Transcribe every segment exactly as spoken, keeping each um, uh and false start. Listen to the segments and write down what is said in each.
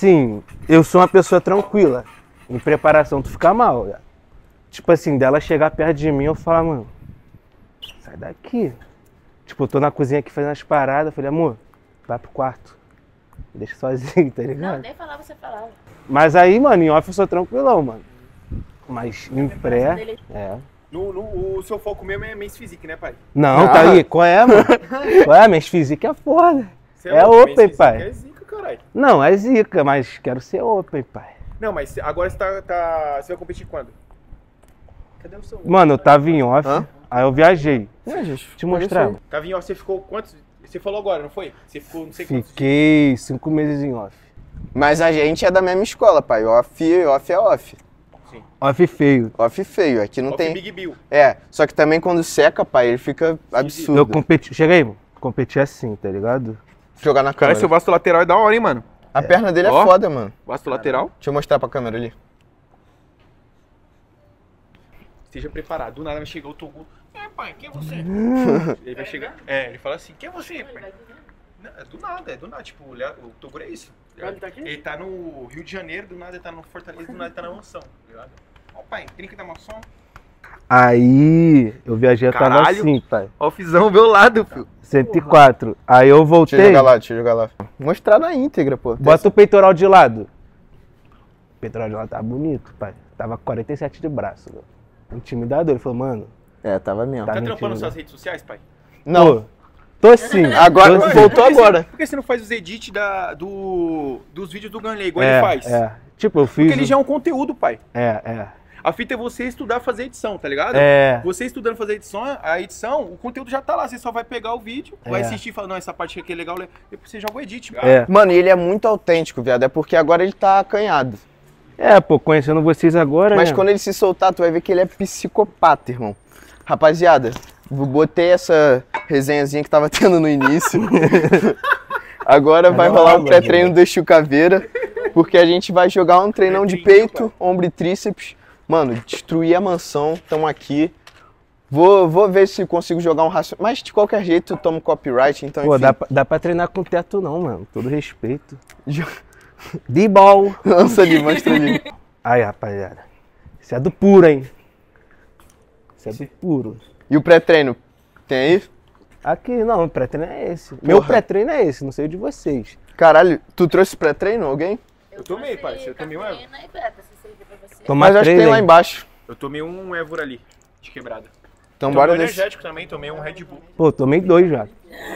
assim, eu sou uma pessoa tranquila. Em preparação, tu fica mal. Né? Tipo assim, dela chegar perto de mim, eu falo, mano, sai daqui. Tipo, eu tô na cozinha aqui fazendo as paradas, eu falei, amor, vai pro quarto. Me deixa sozinho, tá ligado? Não, nem falava, você falava. Mas aí, mano, em off eu sou tranquilão, mano. Mas em pré, é. No, no, o seu foco mesmo é Men's Physique, né, pai? Não, Ah. tá aí, qual é, mano? Qual é? Men's Physique é foda. Você É louco, open, Men's pai. Physique É zica, caralho. Não, é zica, mas quero ser open, pai. Não, mas agora você tá, tá... Você vai competir quando? Cadê o seu? Mano, eu tava em off, Hã? aí eu viajei. É, gente. Te mostrar. Tava em off, você ficou quantos? Você falou agora, não foi? Você ficou não sei quantos. Fiquei cinco meses em off. Mas a gente é da mesma escola, pai. Off, off é off. Off feio. Off feio. Aqui não Off tem. Big Bill. É, só que também quando seca, pai, ele fica absurdo. Eu competi. Chega aí, mano. Competi assim, tá ligado? Jogar na Cara, câmera. seu vasto lateral é da hora, hein, mano? A perna dele é Ó. foda, mano. Vasto lateral. Deixa eu mostrar pra câmera ali. Esteja preparado. Do nada vai chegar o Togu. É, pai, quem é você? Ele vai chegar. É, ele fala assim: quem é você, pai? Não, é do nada, é do nada. Tipo, o Togu é isso. Ele tá aqui? Ele tá no Rio de Janeiro, do nada ele tá no Fortaleza, do nada ele tá na mansão. Tá ligado? Ó, pai, trinca da mansão. Aí eu viajei, eu tava Caralho. assim, pai. Ó, o Fizão, meu lado, filho. cento e quatro. Aí eu Deixa eu voltei. jogar lá, deixa eu jogar lá. Mostrar na íntegra, pô. Bota o peitoral de lado. O peitoral de lado tava bonito, pai. Tava quarenta e sete de braço, meu. Intimidador. Ele falou, mano. É, tava mesmo. Tá Tá me trampando intimidando. suas redes sociais, pai? Não, Pô, tô sim. agora, tô sim. voltou Por que você- agora. Por que você não faz os edits da, do, dos vídeos do Ganley, igual É, ele faz? é. Tipo, eu fiz. Porque ele já é um conteúdo, pai. É, é. A fita é você estudar fazer edição, tá ligado? É. Você estudando fazer edição, a edição, o conteúdo já tá lá. Você só vai pegar o vídeo, vai É. assistir e falar, não, essa parte aqui é legal, depois você joga o edit. É. Mano, e ele é muito autêntico, viado. É porque agora ele tá acanhado. É, pô, conhecendo vocês agora, Mas né? quando ele se soltar, tu vai ver que ele é psicopata, irmão. Rapaziada, eu botei essa resenhazinha que tava tendo no início. Agora vai Mas rolar não, o pré-treino do Chucaveira, porque a gente vai jogar um treinão de peito, ombro e tríceps. Mano, destruir a mansão, tamo aqui. Vou, vou ver se consigo jogar um raciocínio. Mas de qualquer jeito eu tomo copyright, então Pô, enfim. dá, pra- dá pra treinar com teto não, mano. Todo respeito. De ball. Lança ali, mostra ali. Aí, rapaziada. Isso é do puro, hein? Isso é do puro. E o pré-treino? Tem aí? Aqui, não, o pré-treino é esse. Meu Porra. pré-treino é esse, não sei o de vocês. Caralho, tu trouxe pré-treino, alguém? Eu tomei, pai, eu tomei um Evo. Tomar Mas acho que três, tem lá hein? embaixo. Eu tomei um Évora ali, de quebrada. Então Tomei bora um desse. energético também, tomei um Red Bull. Pô, tomei dois já.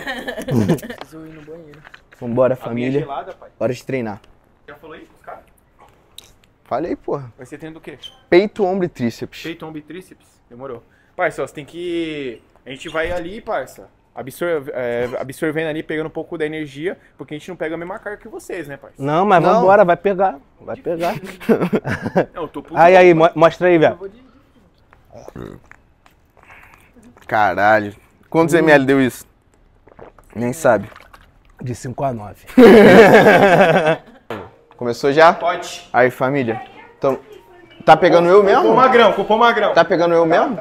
Vambora, A minha família. gelada, pai. Hora de treinar. Já falou aí pros caras? Falei, porra. Vai ser treino do quê? Peito, ombro e tríceps. Peito, ombro e tríceps? Demorou. Parça, ó, você tem que... A gente vai ali, parça, absorve, é, absorvendo ali, pegando um pouco da energia, porque a gente não pega a mesma carga que vocês, né, parça? Não, mas Não. vambora, vai pegar. Vai pegar. Não, eu tô puto. Aí, aí, mo- mostra aí, velho. Caralho. Quantos ml deu isso? Nem sabe. De cinco a nove. Começou já? Pode. Aí, família. Então, tá pegando eu Cupom mesmo? magrão, cupom magrão. Tá pegando eu mesmo?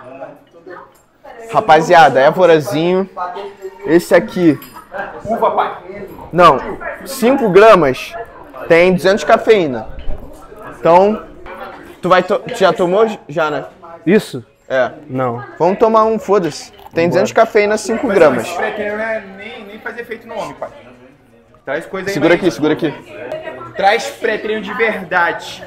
Rapaziada, Évorazinho. Esse aqui. Uva, pai. Não, cinco gramas tem duzentos de cafeína. Então, tu vai to- tu já tomou? Já, né? Isso? É. Não. Vamos tomar um, foda-se. Tem duzentos de cafeína, cinco gramas. Esse pré-treino não é nem, nem faz efeito no homem, pai. Traz coisa aí Segura mais- aqui, segura aqui. Traz pré-treino de verdade.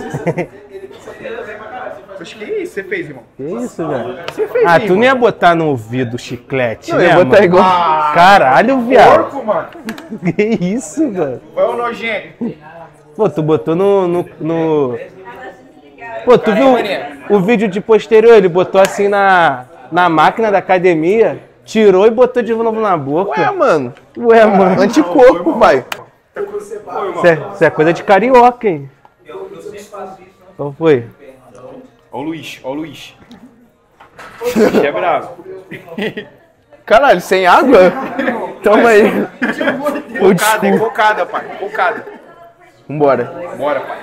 Acho que isso você fez, irmão. Que isso, velho? Você fez, Ah, hein, tu não irmão? ia botar no ouvido chiclete, Não, né, eu vou botar mano? igual. Caralho, viado. Porco, mano. Que isso, velho? Qual é o nojento? Pô, tu botou no... no, no... Pô, tu viu mané. o, o vídeo de posterior? Ele botou assim na, na máquina da academia, tirou e botou de novo na boca. Ué, mano. Ué, mano. Anticorpo, pai. Isso é, isso é coisa de carioca, hein? Qual foi? Ó o Luiz, ó o Luiz. O Luiz é bravo. Caralho, sem água? Toma aí. Ô, Cocada, é desculpa. cocada, pai. Cocada. Vambora. Bora, pai.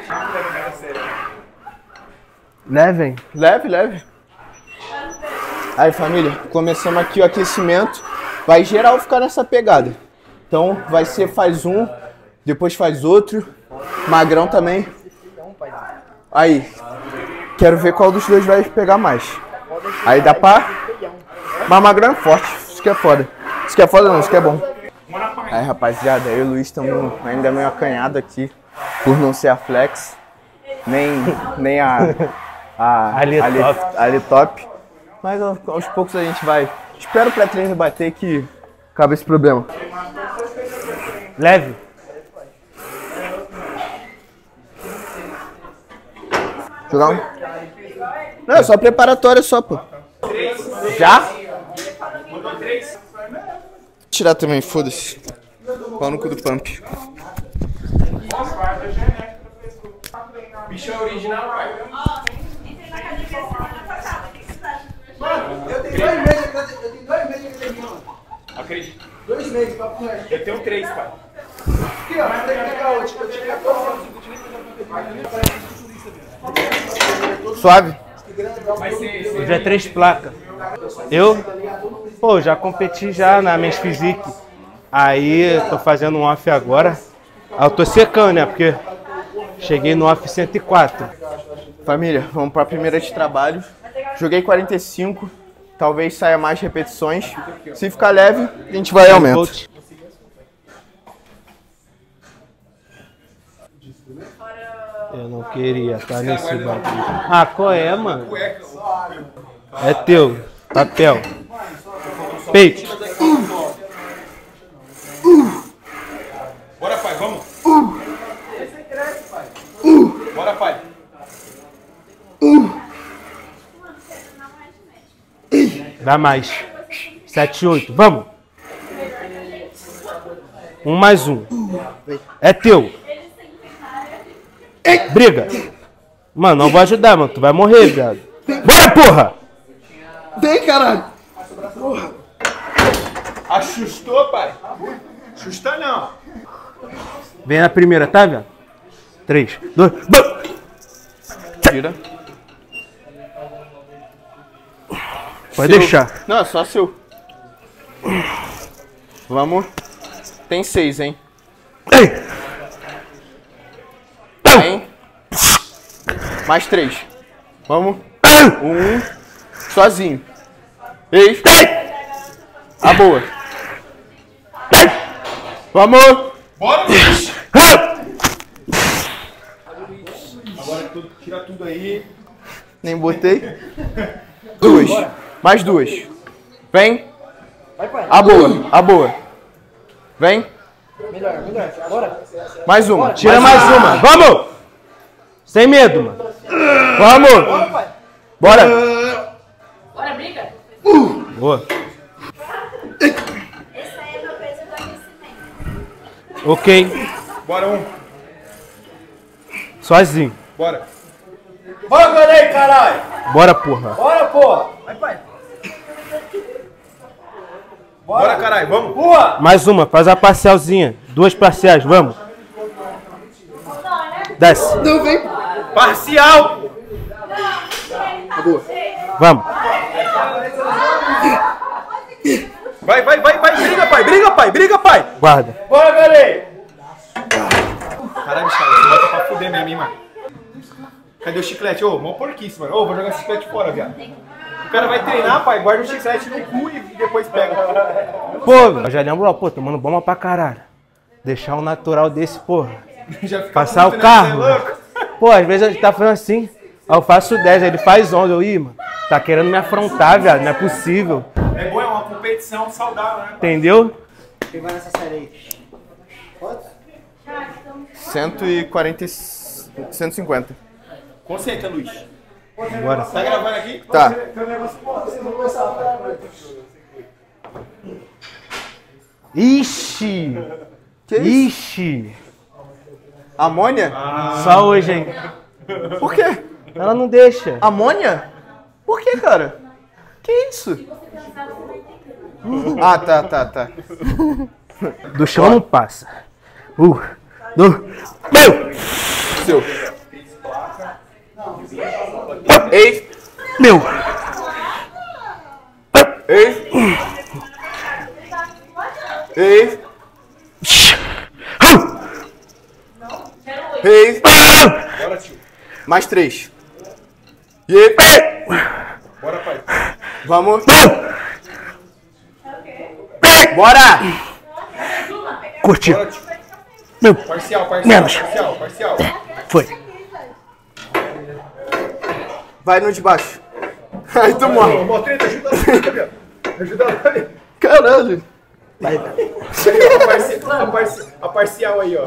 Levem. Leve, leve. Aí, família, começamos aqui o aquecimento. Vai geral ficar nessa pegada. Então, vai ser faz um, Depois faz outro. Magrão também. Aí. Quero ver qual dos dois vai pegar mais. Aí dá pra... Mas magrão é forte. Isso que é foda. Isso que é foda não, isso que é bom. Aí, rapaziada, eu e o Luiz estamos ainda meio acanhado aqui. Por não ser a flex. Nem, nem a... A Ali ali, top. ali top. Mas aos poucos a gente vai. Espero o pré-treino bater que acaba esse problema. Leve. Jogar um? Não, é só preparatória só, pô. Já? Tirar também, foda-se. Pau no cu do pump. Bicho é original, pai. Eu tenho dois meses, eu tenho dois meses de academia, mano. Acredito. Dois meses, papo reto. Eu tenho três, pai. Aqui, ó, tem que pegar outro. Eu tinha quatorze anos, eu tinha que Suave? Vai ser esse. Já é três placas. Eu, pô, já competi já na Men's Physique. Aí, tô fazendo um off agora. Aí eu tô secando, né? Porque cheguei no off cento e quatro. Família, vamos pra primeira de trabalho. Joguei quarenta e cinco. Talvez saia mais repetições. Se ficar leve, a gente vai e aumenta. Eu não queria estar nesse bagulho. Ah, qual é, mano? É teu. Papel. Peito. Bora, pai, vamos. Bora, pai. Dá mais. Sete, oito. Vamos. Um mais um. É teu. Briga. Mano, não vou ajudar, mano. Tu vai morrer, viado. Bora, porra! Tem, caralho. Assustou, pai? Assusta não. Vem na primeira, tá, viado? Três, dois, bam! Tira. Pode Seu. deixar. Não, é só seu. Vamos. Tem seis, hein? Ei! Tem. Mais três. Vamos. Um. Sozinho. Ei. A boa. Vamos. Bora, bicho. Agora tudo, tira tudo aí. Nem botei. Duas. Mais duas. Vem. A boa. A boa. Vem. Melhor, melhor. Bora. Mais uma. Tira mais uma. Vamos! Sem medo, mano. Vamos! Bora! Bora, briga? Boa. Esse aí é meu peso do aquecimento. Ok. Bora, um. Sozinho. Bora. Bora, aí, caralho. Bora, porra. Bora, porra. Vai, pai. Bora, caralho, vamos. Boa. Mais uma. Faz a parcialzinha. Duas parciais. Vamos. Desce. Não, vem. Parcial. Vamos. Vai, vai, vai, vai. Briga, pai. Briga, pai. Briga, pai. Guarda. Bora, galera. Caralho, cara, você bota pra fuder mesmo, hein, mano. Cadê o chiclete? Ô, mó porquice, mano. Ô, vou jogar esse chiclete fora, viado. O cara vai treinar, pai, guarda o chiclete no cu e depois pega. Pô, eu já lembro, ó, pô, tomando bomba pra caralho. Deixar um natural desse, porra. Já fica Passar puto, o né? carro. Você é louco? Pô, às vezes a gente tá fazendo assim. Aí eu faço dez, aí ele faz onze. Eu, ih, mano, tá querendo me afrontar, viado. Não é possível. É bom, é uma competição saudável, né? Entendeu? Quem vai nessa série aí? cento e quarenta e... cento e cinquenta. Concentra, Luiz. Bora. Tá gravando aqui? Tá. Ixi! Que isso? Ixi! Amônia? Só hoje, hein? Por quê? Ela não deixa. Amônia? Por que, cara? Que isso? Ah, tá, tá, tá. Do chão não passa. Uh, do... Meu! Seu. Ei, Meu! ei. Ei. Reis. Bora, tio. Mais três. E... Bora, pai. Vamos. Bora! Curtiu. Bora, tio. Meu, Parcial, parcial, Menos. parcial, parcial. foi. Vai no de baixo. Ai, tu morre. Ô, Motreta, ajuda lá, Gabriel. Ajuda lá. Caralho. A, parci... a, parci... a parcial aí, ó.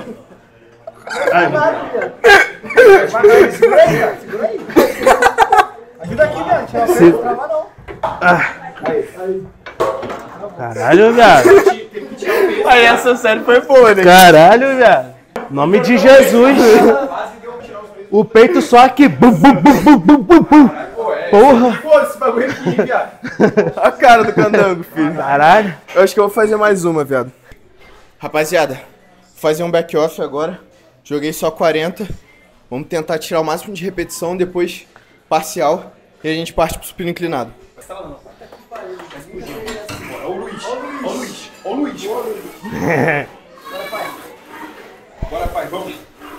Vai, segura aí, cara. Segura aí. Ajuda aqui, velho. Tira a frente, não trava não. Caralho, viado. Aí essa série foi boa, né? Caralho, viado. Nome de Jesus. O peito só aqui. Bum, bum, bum, bum, bum, bum, bum. Porra. Pô, esse bagulho aqui, viado. A cara do candango, filho. Caralho. Eu acho que eu vou fazer mais uma, viado. Rapaziada, vou fazer um back-off agora. Joguei só quarenta. Vamos tentar tirar o máximo de repetição, depois parcial. E a gente parte pro supino inclinado. Ó o Luiz, ó o Luiz, ó o Luiz. Bora, pai. Bora, pai, vamos.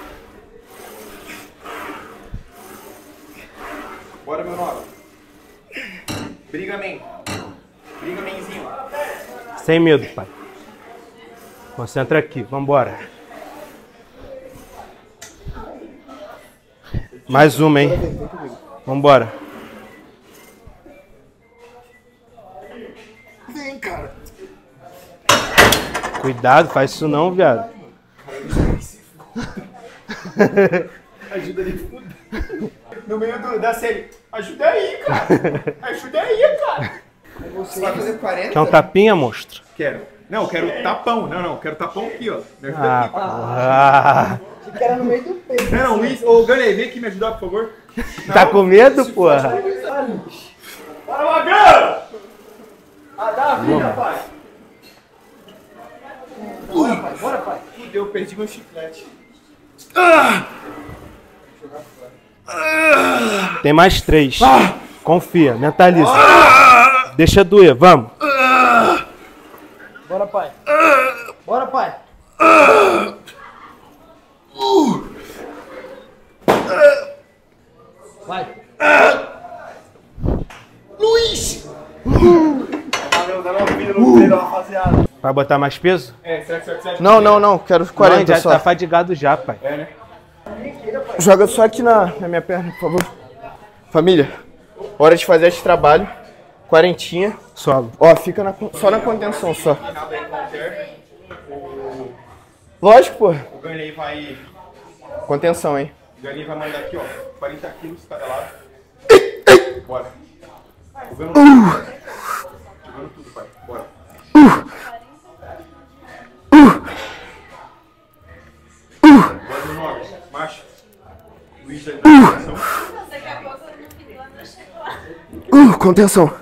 Bora, meu nome. Briga, man. Briga, manzinho. Sem medo, pai. Concentra aqui, vambora. Mais uma, hein? Vambora. Vem, cara. Cuidado, faz isso não, viado. Ajuda ele. No meio do, da série. Ajuda aí, cara. Ajuda aí, cara. Você vai fazer quarenta? Quer um tapinha, monstro? Quero. Não, quero tapão. Não, não, quero tapão aqui, ó. Me ajuda Ah, aqui. porra. Achei que era no meio do peito. Não, não, Luiz. Ô, Ganei, vem aqui me ajudar, por favor. Tá com medo, porra? Bora, Magão! Ah, dá a vida, pai. Bora, pai. Bora, pai. Fudeu, perdi meu chiclete. Tem mais três. Confia, mentaliza. Deixa doer, vamos. Bora, pai. Bora, pai. Vai. Luiz! Valeu, dando uma vida no treino, rapaziada. Vai botar mais peso? É, será que você acha que Não, não, não. Quero Não, quarenta já só. tá fadigado já, pai. É, né? Joga só aqui na, na minha perna, por favor. Família, hora de fazer esse trabalho. Quarentinha. Solo. Ó, fica na, só na contenção, só. Lógico, pô. O Ganei vai. Contenção, hein. O Ganei vai mandar aqui, ó. quarenta quilos cada lado. Bora. Jogando tudo. Jogando tudo, pai. Bora. Bora no nove. Macho. Luiz da atenção. Daqui a pouco no fim do ano eu chego lá. Uh, contenção.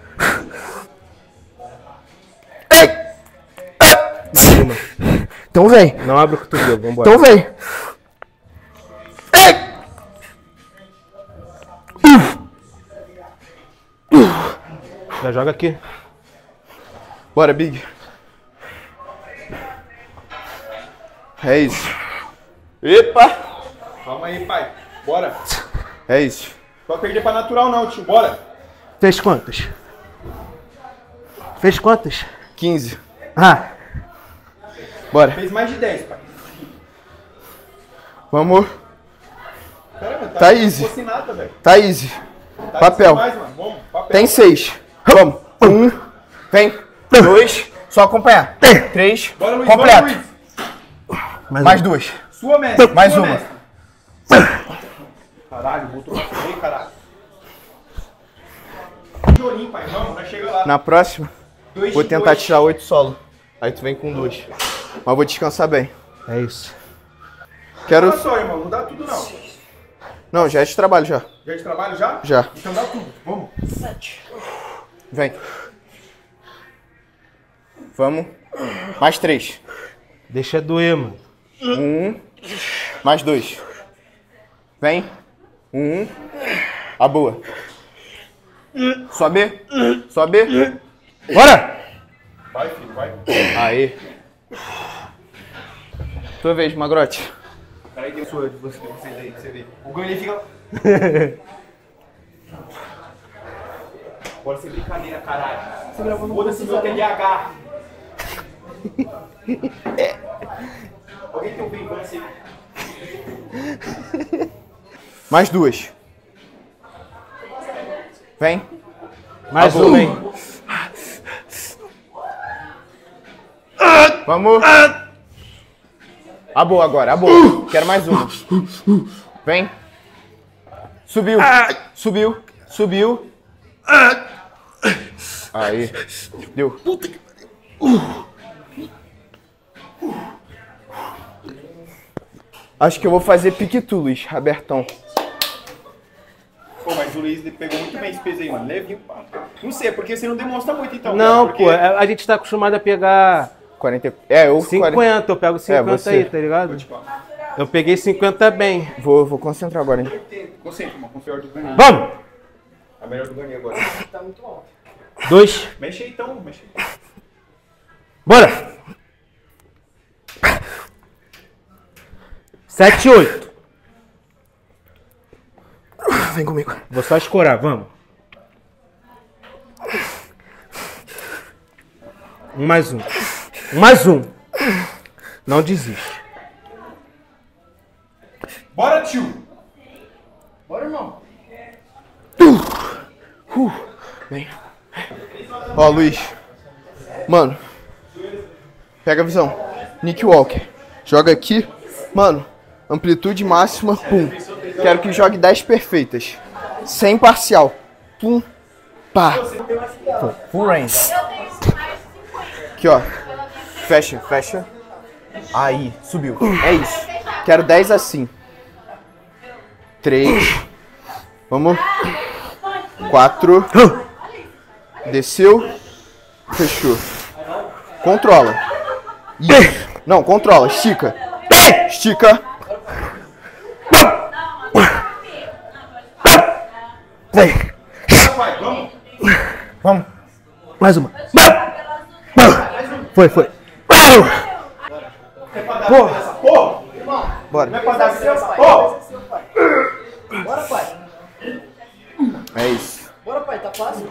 Cima. Então vem. Não abre o cotovelo, vambora. Então vem. Já joga aqui. Bora, Big. É isso. Epa! Calma aí, pai. Bora. É isso. Não vai perder pra natural, não, tio. Bora. Fez quantas? Fez quantas? quinze. Ah, Bora. Fez mais de dez, pai. Vamos. Caramba, tá, Tá como se easy. fosse nada, velho. Tá easy. Tá Papel. Mais, mano. Vamos, papel. Tem seis. Vamos. Um. Vem. Dois. Só acompanhar. Três. Bora, Luiz. Completo. Bora, Luiz. Mais duas. Sua mestre. Mais sua uma. mestre. Caralho, botou pra aí, caralho. De olhinho, pai. Vamos, nós chega lá. Na próxima, Dois vou de tentar dois. tirar oito solo. Aí tu vem com duas. Mas vou descansar bem. é isso. Quero. Olha só, irmão. Não dá tudo, não. Não, já é de trabalho já. Já de trabalho, já? Já. Então dá tudo. Vamos. Vem. Vamos. Mais três. Deixa doer, mano. Um. Mais dois. Vem. Um. A boa. Sobe. Sobe. Bora! Vai, filho, vai. Aí. Tua vez, Magrote. Peraí, deu sua de você, você daí, você vê. O ganho ele fica. Pode ser brincadeira, caralho. Foda-se meu T D A H. Alguém tem um bem você? Mais duas. Vem. Mais Acabou. uma, hein? Vamos. A boa agora, a boa. Quero mais uma. Vem. Subiu. Subiu. Subiu. Aí. Deu. Acho que eu vou fazer piquetu, Luiz. Abertão. Pô, mas o Luiz pegou muito bem esse peso aí, mano. Levinho, pá. Não sei, porque você não demonstra muito então. Não, porque... pô, a a gente tá acostumado a pegar quarenta. É, eu. cinquenta, quarenta. eu pego cinquenta você. aí, tá ligado? Eu peguei cinquenta bem. Vou, vou concentrar agora, hein? Concentra, mano. Confiar do Gani. Vamos! A melhor do Gani agora. Tá muito alto. Dois. Mexe aí então, mexe aí. Bora! Sete, oito. Vem comigo. Vou só escorar, vamos. Um mais um. Um mais um. Não desiste. Bora, tio! Bora, irmão. Uh, vem. Ó, Luiz. Mano. Pega a visão. Nick Walker. Joga aqui. Mano. Amplitude máxima. Pum. Quero que jogue dez perfeitas. Sem parcial. Pum. Pá. Full range. Aqui, ó. Fecha, fecha. Aí. Subiu. É isso. Quero dez assim. Três. Vamos. Quatro. Desceu. Fechou. Controla. Isso. Não, controla. Estica. Estica. Vai, vamos! Vamos. Mais uma. Foi, foi. Porra! Porra! Bora. Não é pra dar essa porra! Bora, pai. É isso. Bora, pai. Tá fácil?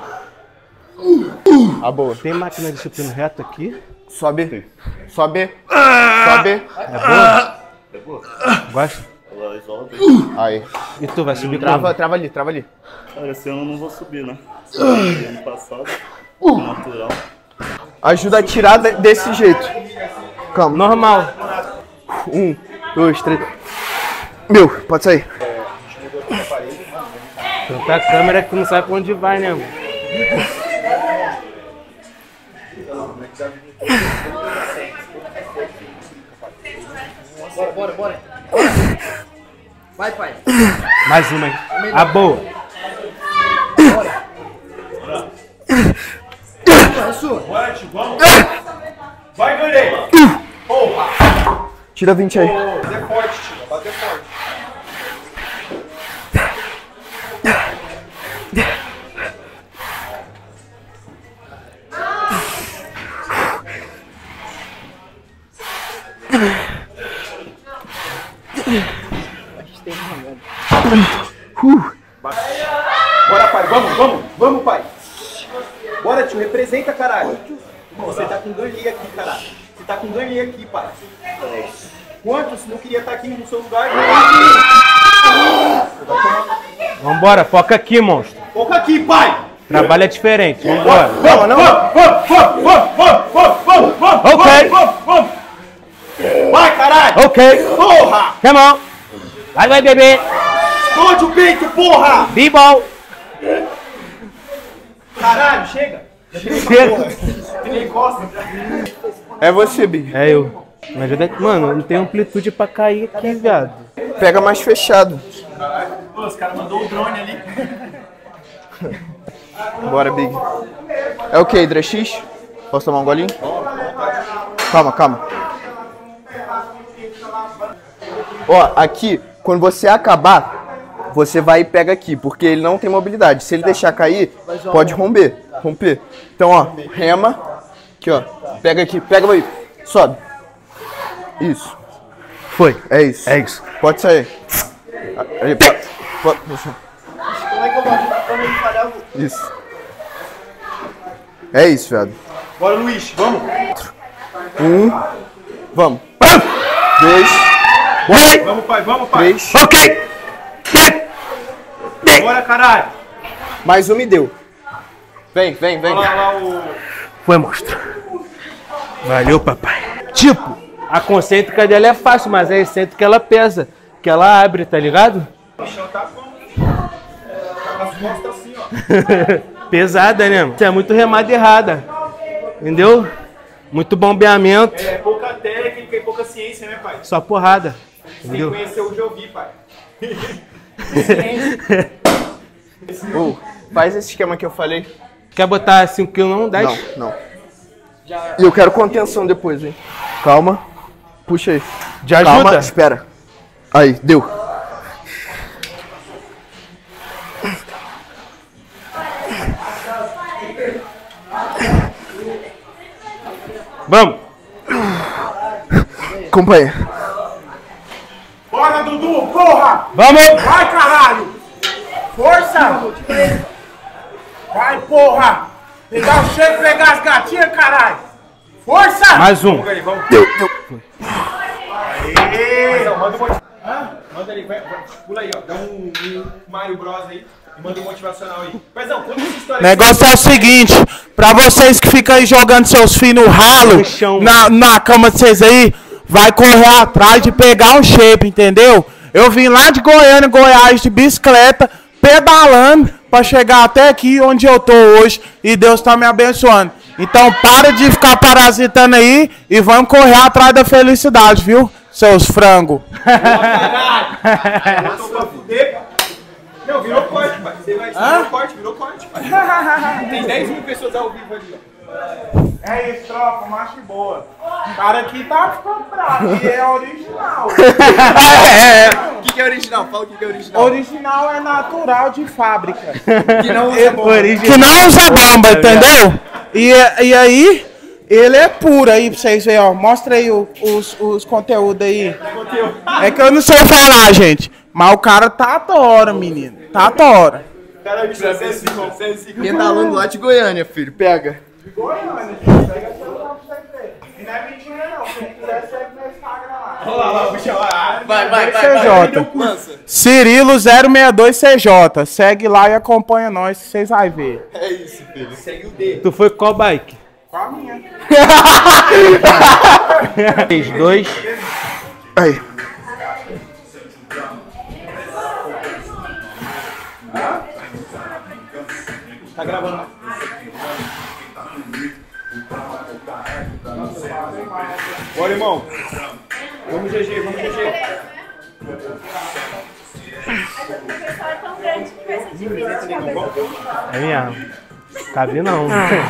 A boa. Tem máquina de supino reto aqui? Sobe. Sobe. Sobe. É boa? Gosta? Aí. E tu vai subir Trava, como? trava ali, trava ali. Cara, esse ano eu não vou subir, né? Ano passado, natural. Ajuda a tirar de- desse jeito. Calma. Normal. Um, dois, três. Meu, pode sair. Tanta câmera que tu não sabe pra onde vai, né, mano? Bora, bora, bora. Vai, pai. Mais uma, hein? A boa. É sua. Bora, tio, vamos! Vai, Gani! Porra! Tira vinte aí. Bater forte, tio. Bater forte. Bora, pai, vamos, vamos, vamos, pai. Bora, tio, representa, caralho. Você tá com Gani aqui, caralho. Você tá com Gani aqui, pai. Quanto? Se não queria estar aqui no seu lugar, Vambora, foca aqui, monstro. foca aqui, pai. Trabalho é diferente. Vambora. Vamos, não. Vamos, vamos, vamos, vamos, vamos, vamos, vamos. Ok. Vamos, vamos. Vai, caralho. Ok. Porra. Come on. Vai, vai, bebê. Esconde o peito, porra. B-ball. Caralho, chega. Chega. Ele encosta. É você, Big. É eu. Me ajuda aqui. Mano, não tem amplitude pra cair aqui, viado. Pega mais fechado. Pô, os caras mandou o drone ali. Bora, Big. É o que, Hydra X? Posso tomar um golinho? Calma, calma. Ó, aqui, quando você acabar, você vai e pega aqui, porque ele não tem mobilidade. Se ele deixar cair, pode romper. Romper. Então, ó, rema. Aqui, ó. Pega aqui, pega aí. Sobe. Isso. Foi. É isso. É isso. Pode sair. Aí, pode, pode, puxa. Como é que eu vou quando ele falhar? Isso. É isso, viado. Bora, Luiz, vamos. Um. Vamos. Dois. Vamos, pai, vamos, pai. Três. Ok. Bora, caralho. Mais um me deu. Vem, vem, vem. Olha lá, lá o... Foi, monstro. Valeu, papai. Tipo, a concêntrica dela é fácil, mas é a excêntrica que ela pesa. Que ela abre, tá ligado? O chão tá como? Tá com as costas assim, ó. Pesada, né, mano? Isso é muito remada errada. Entendeu? Muito bombeamento. É pouca técnica e pouca ciência, né, pai? Só porrada. Sem Entendeu? conhecer o Jovi, pai. Ô, faz esse esquema que eu falei. Quer botar cinco quilos não? dez? Não, não. E eu quero contenção depois, hein. Calma. Puxa aí. Já Calma, ajuda? espera. Aí, deu. Vamos. Acompanha. Bora, Dudu, porra! Vamos. Vai, caralho! Força! Vai, porra! Pegar o cheiro e pegar as gatinhas, caralho! Força! Mais um. Vamos aí, vamos. Deu, deu. Aê! Não, manda um monte... Hã? Manda ali, vai, vai, pula aí, ó. Dá um, um Mario Bros aí e manda um motivacional aí. Pezão, conta essa história. O negócio é o seguinte, pra vocês que ficam aí jogando seus filhos no ralo, No chão. na, na cama de vocês aí, vai correr atrás de pegar um shape, entendeu? Eu vim lá de Goiânia, Goiás, de bicicleta, pedalando pra chegar até aqui onde eu tô hoje e Deus tá me abençoando. Então para de ficar parasitando aí e vamos correr atrás da felicidade, viu? Seus frangos. Botou pra fuder. Não, virou corte, pai. Você vai... Virou corte, virou corte, pai. Tem dez mil pessoas ao vivo ali, ó. É isso, tropa, macho boa. O cara aqui tá ficando bravo, e é original. O que, que é original? Fala o que, que é original. Original é natural de fábrica. Que não usa bomba. Que não usa bomba, entendeu? E, e aí, ele é puro aí pra vocês verem, ó. Mostra aí o- os, os conteúdos aí. É que eu não sei falar, gente. Mas o cara tá da hora, menino. Tá da hora. Caralho, você é assim, você é assim. Pedalando lá de Goiânia, filho. Pega. Goiânia, gente. Pega celular pra vocês verem. E não é mentira, não. Quem quiser, segue no Instagram lá. Olha lá, lá, puxa lá. Vai, vai, vai, C J. Lança. Cirilo zero seis dois C J. Segue lá e acompanha nós, que vocês vão ver. É isso, filho. Segue o D. Tu foi com qual bike? Com a minha. três, dois. Aí. Tá gravando, né? Bora, irmão. Vamos G G, vamos G G. O pessoal é tão grande que vai ser difícil de cabeça. É minha. Cabe não.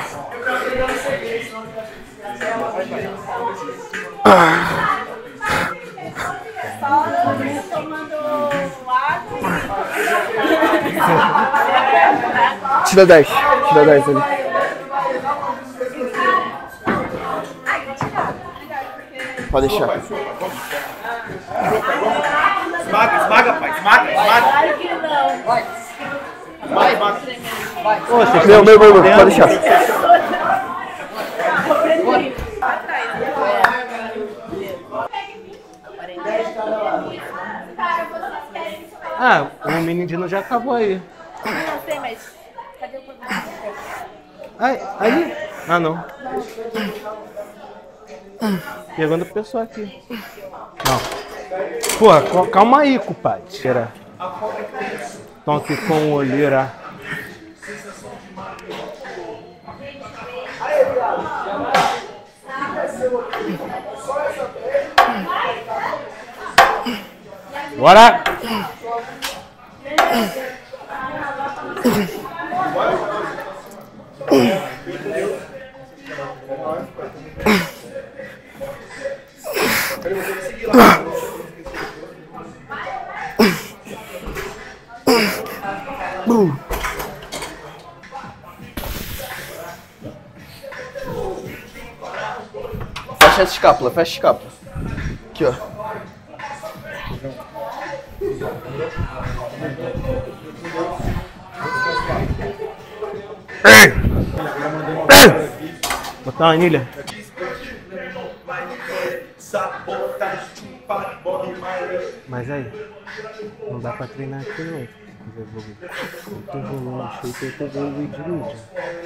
Só tomando água Tira dez. Tira dez ali. Pode deixar. Esmaga, esmaga, pai. Esmaga, esmaga. Claro que não. Esmaga, esmaga. Ô, vocês Meu, estão meu, meu, meu. escondendo. Pode deixar. Cara, vocês querem Ah, o menino já acabou aí. Não sei, mas cadê o programa? Ai, ali. Ah, não. Pegando a pessoa aqui. Não. Pô, co- calma aí, compadre. Tira. Estão aqui com o olheira. Bora! Fecha essa escápula, fecha a escápula. Aqui, ó. Botar uma anilha. Mas aí, não dá pra treinar aqui não. Muito volume, achei que eu tô vendo vídeo de mídia.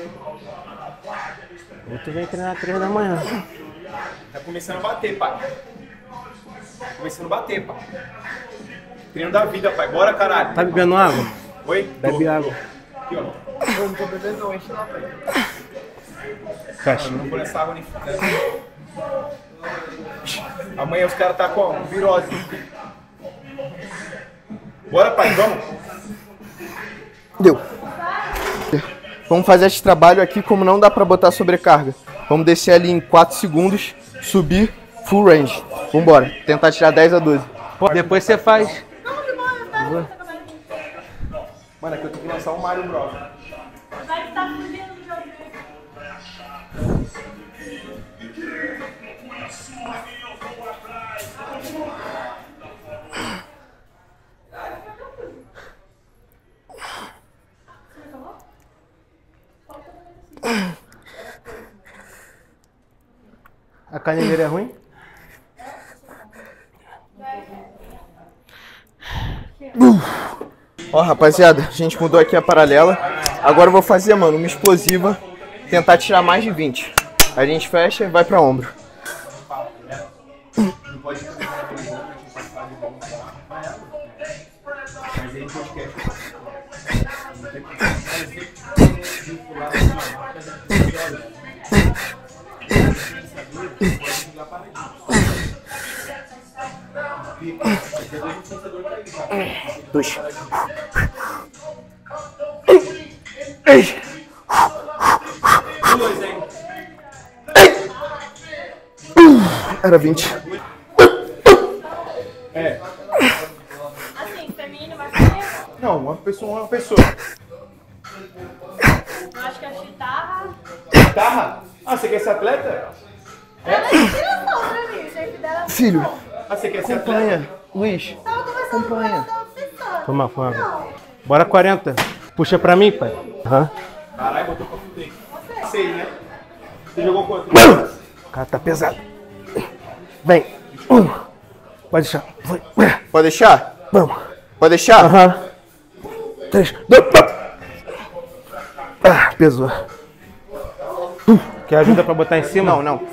Ou tu vem treinar às três da manhã. Tá começando a bater, pai. Tá começando a bater, pai. Treino da vida, pai. Bora, caralho. Tá bebendo água? Oi? Bebe água. Aqui, ó. Eu não tô bebendo não, enche lá, pai. Caixa. Não vou essa água nem fudendo. Amanhã os caras tá com virose. Bora, pai, vamos. Deu. Vamos fazer esse trabalho aqui, como não dá pra botar sobrecarga. Vamos descer ali em quatro segundos, subir, full range. Vambora, tentar tirar dez a doze. Pô, depois você faz. Mano, aqui eu tenho que lançar um Mario Bros. Vai que tá fugindo do jogo. A caneleira é ruim? Ó, rapaziada, a gente mudou aqui a paralela. Agora eu vou fazer, mano, uma explosiva. Tentar tirar mais de vinte. A gente fecha e vai pra ombro. Dois. Era vinte. É. Assim, feminino, masculino. Não, uma pessoa, uma pessoa. Eu acho que a chitarra. Guitarra? Ah, você quer ser atleta? Ela é inspiração pra mim, o shape dela é muito Filho, bom. Ah, você quer ser atleta? acompanha. Luiz, Tava conversando com ela, tava pensando. Foi mal, foi mal. Bora quarenta. Puxa pra mim, pai. Aham. Caralho, botou pra fuder. Sei, né? Você jogou quanto? O cara tá pesado. Vem. Um. Pode deixar. Foi. pode deixar? Vamos. Pode deixar? Aham. Três. Dois. Ah, pesou. Quer ajuda pra botar em cima? Não, não.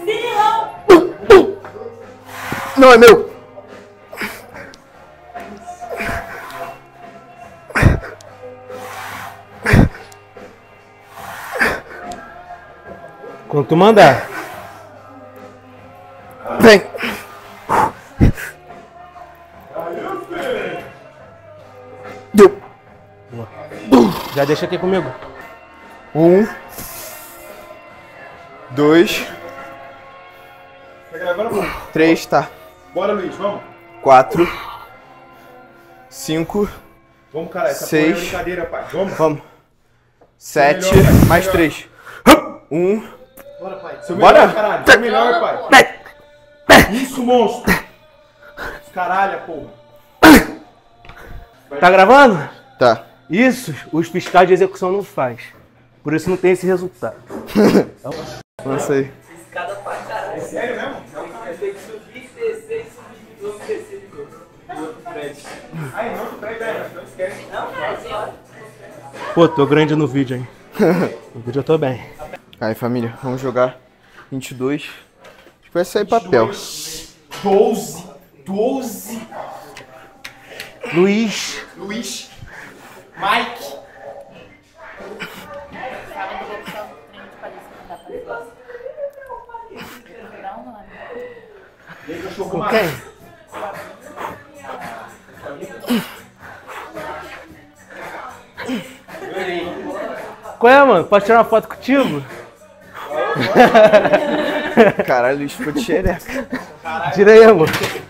Não, é meu. Quando tu mandar. Vem. Deu. Já deixa aqui comigo. Um. Dois. Tá gravando, mano? Três, tá. Bora, Luiz, vamos? Quatro. Cinco. Vamos, cara. Essa Seis. porra é brincadeira, pai. Vamos. Vamos. Sete. Melhor, pai. Mais Melhor. três. Um. Bora, pai. Seu Bora. melhor, caralho. Seu melhor, pai. Isso, monstro. Caralho, porra. Tá gravando? Tá. Isso, os fiscais de execução não faz. Por isso não tem esse resultado. Lança aí. É sério mesmo? Aí, não, tu pega, velho. Não esquece. Pô, tô grande no vídeo, hein? No vídeo eu tô bem. Aí, família, vamos jogar vinte e dois. Acho que vai sair papel. doze. doze. Luiz. Luiz. Mike. Sábado eu vou puxar um treino de palestra, não dá pra fazer. Eu vou dar um nome. E aí, cachorro Com macho? quem? Qual é, mano? Pode tirar uma foto contigo? Caralho, Luiz ficou de xereca. Tira aí, amor.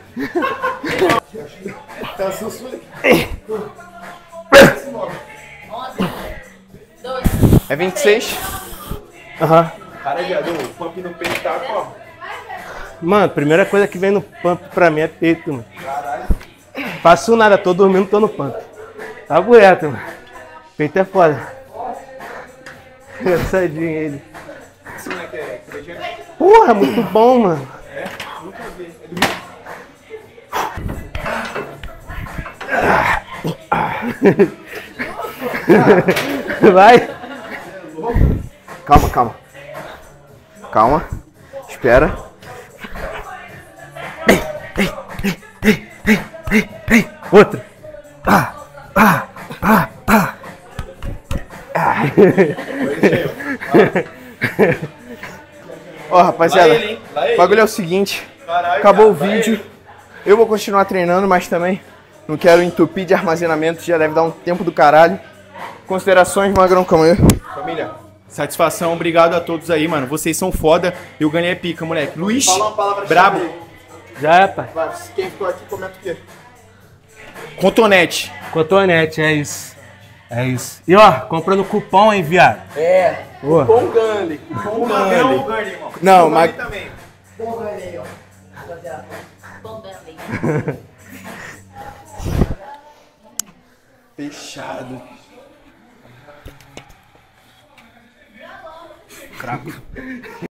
É vinte e seis? Aham. Cara, viado, o pump no peito tá como? Mano, a primeira coisa que vem no pump pra mim é peito, mano. Faço nada, tô dormindo, tô no panto. Tá reto, mano. Peito é foda. Engraçadinho ele. Esse moleque é coreano? Porra, muito bom, mano. É? Nunca vi. Vai. Calma, calma. Calma. Espera. Outra. Ah, ah, ah, ah. Ó, rapaziada, Lá ele, hein? Lá ele. o bagulho é o seguinte. Caralho, Acabou o cara, lá vídeo. ele. Eu vou continuar treinando, mas também não quero entupir de armazenamento. Já deve dar um tempo do caralho. Considerações, Magrão, calma aí. Família, satisfação, obrigado a todos aí, mano. Vocês são foda. Eu ganhei pica, moleque. Luiz, Fala uma palavra brabo. Já é, pai. Vai, quem ficou aqui, comenta o quê? Cotonete. Cotonete, é isso. É isso. E ó, comprando cupom, hein, viado? É, Boa. com Gunley. Com O Magrão ou o Gurney, irmão? Não, O mas- Gurney também. Bom Danley. Fechado. Craco.